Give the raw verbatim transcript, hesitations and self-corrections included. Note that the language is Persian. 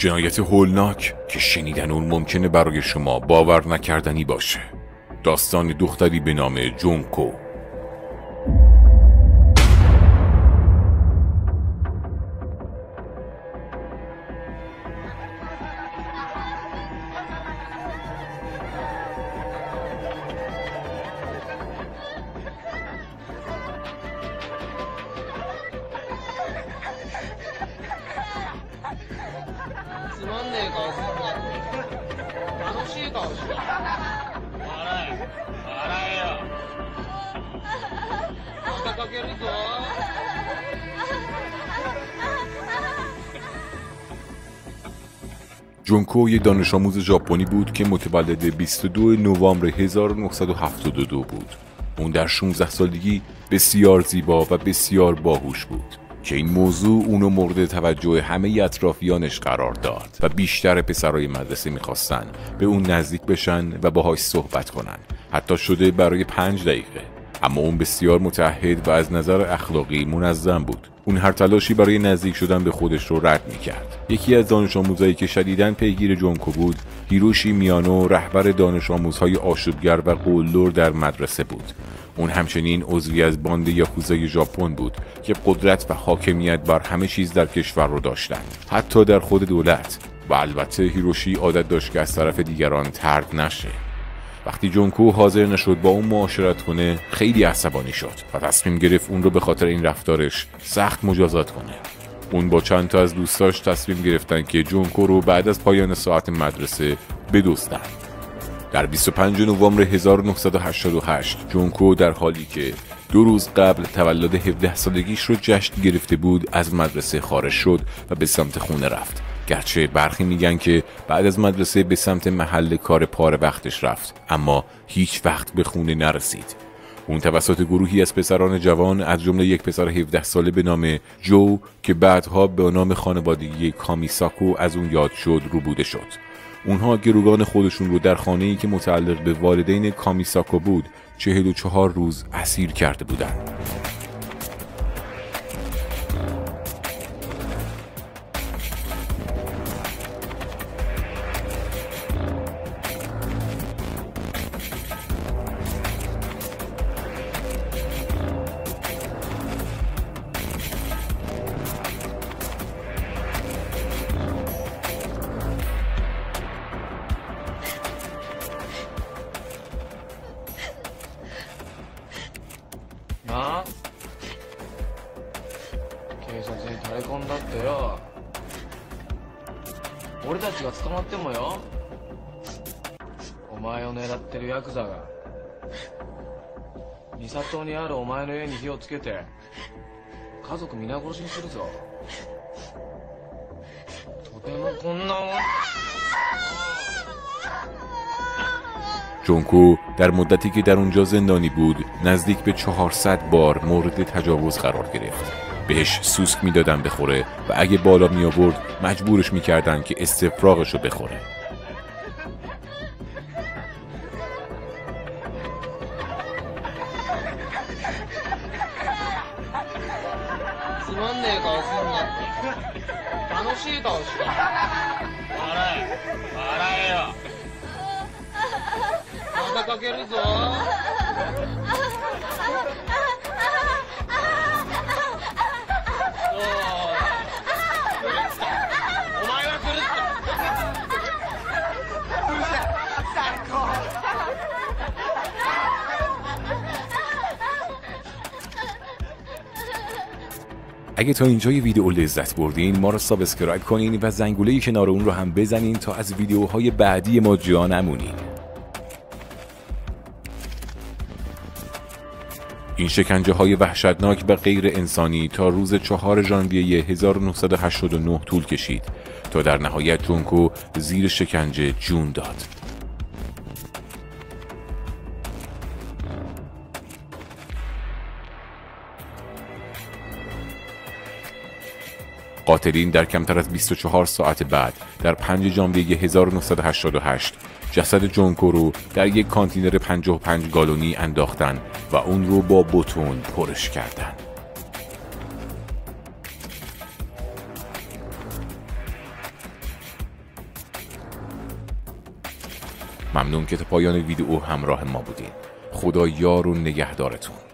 جنایت هولناک که شنیدن اون ممکنه برای شما باور نکردنی باشه. داستان دختری به نام جونکو. جونکو یک دانش آموز ژاپنی بود که متولد بیست و دو نوامبر هزار و نهصد و هفتاد و دو بود. اون در شانزده سالگی بسیار زیبا و بسیار باهوش بود که این موضوع اونو مورد توجه همه اطرافیانش قرار داد و بیشتر پسرای مدرسه میخواستن به اون نزدیک بشن و باهاش صحبت کنن، حتی شده برای پنج دقیقه. اما اون بسیار متعهد و از نظر اخلاقی منظم بود. اون هر تلاشی برای نزدیک شدن به خودش رو رد میکرد. یکی از دانش آموزایی که شدیداً پیگیر جونکو بود، هیروشی میانو، رهبر دانش آموزهای آشوبگر و قلدر در مدرسه بود. اون همچنین عضوی از باند یاکوزای ژاپن بود که قدرت و حاکمیت بر همه چیز در کشور رو داشتند، حتی در خود دولت. و البته هیروشی عادت داشت که از طرف دیگران طرد نشه. وقتی جونکو حاضر نشد با اون معاشرت کنه، خیلی عصبانی شد و تصمیم گرفت اون رو به خاطر این رفتارش سخت مجازات کنه. اون با چند تا از دوستاش تصمیم گرفتن که جونکو رو بعد از پایان ساعت مدرسه بدزدن. در بیست و پنجم نوامبر هزار و نهصد و هشتاد و هشت جونکو در حالی که دو روز قبل تولد هفده سالگیش رو جشن گرفته بود از مدرسه خارج شد و به سمت خونه رفت. گرچه برخی میگن که بعد از مدرسه به سمت محل کار پاره وقتش رفت، اما هیچ وقت به خونه نرسید. اون توسط گروهی از پسران جوان از جمله یک پسر هفده ساله به نام جو که بعدها به نام خانوادگی کامیساکو از اون یاد شد روبوده شد. اونها گروگان خودشون رو در خانه‌ای که متعلق به والدین کامیساکو بود چهل و چهار روز اسیر کرده بودند. なあ、警察にタレコンだってよ。俺たちが捕まってもよ、お前を狙ってるヤクザが三郷にあるお前の家に火をつけて家族皆殺しにするぞ。とてもこんなもん。 جونکو در مدتی که در اونجا زندانی بود نزدیک به چهارصد بار مورد تجاوز قرار گرفت. بهش سوسک میدادن بخوره و اگه بالا می آورد مجبورش میکردن که استفراغشو بخوره. اگه تا اینجای ویدیو لذت بردین ما رو سابسکرایب کنین و زنگوله کنار اون رو هم بزنین تا از ویدیوهای بعدی ما جا نمونین. این شکنجه های وحشتناک و غیر انسانی تا روز چهارم ژانویه هزار و نهصد و هشتاد و نه طول کشید تا در نهایت جونکو زیر شکنجه جون داد. قاتلین در کمتر از بیست و چهار ساعت بعد در پنجم ژانویه هزار و نهصد و هشتاد و هشت جسد جونکو رو در یک کانتینر پنجاه و پنج گالونی انداختن و اون رو با بتون پرش کردن. ممنون که تا پایان ویدیو همراه ما بودین. خدا یار و نگهدارتون.